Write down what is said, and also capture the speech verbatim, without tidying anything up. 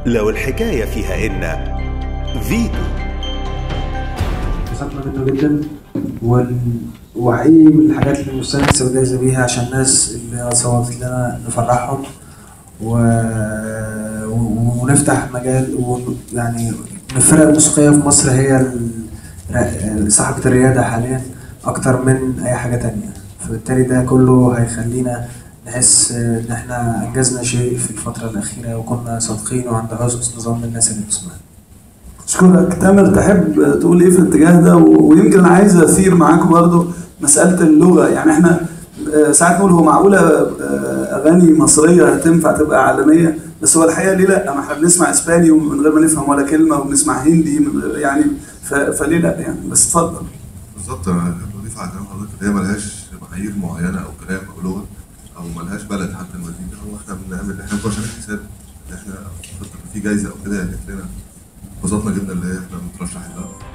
لو الحكاية فيها إن فيتو. انبسطنا منه جدا وحقيقي من الحاجات اللي نفسنا نكسب جايزة بيها عشان الناس اللي صوتت لنا نفرحهم و... ونفتح مجال ويعني الفرق الموسيقية في مصر هي صاحبة الريادة حاليا أكتر من أي حاجة تانية، فبالتالي ده كله هيخلينا نحس إن إحنا أنجزنا شيء في الفترة الأخيرة وكنا صادقين وعند حسن ظن الناس اللي بتسمعنا. أشكرك. تامر، تحب تقول إيه في الاتجاه ده؟ ويمكن أنا عايز أثير معاكم برضه مسألة اللغة، يعني إحنا ساعات نقول هو معقولة أغاني مصرية هتنفع تبقى عالمية، بس هو الحقيقة ليه لأ؟ ما إحنا بنسمع إسباني من غير ما نفهم ولا كلمة، وبنسمع هندي يعني، فليه لأ يعني؟ بس اتفضل. بالظبط، أنا بضيف على كلام حضرتك هي ملهاش معايير معينة أو كلام أو لغة أو ملهاش بلد حتى المزيكا، هو إحنا بنعمل إحنا مش عشان حساب إحنا في جايزة أو كده جت لنا، انبسطنا جدا اللي هي إحنا بنترشح لها.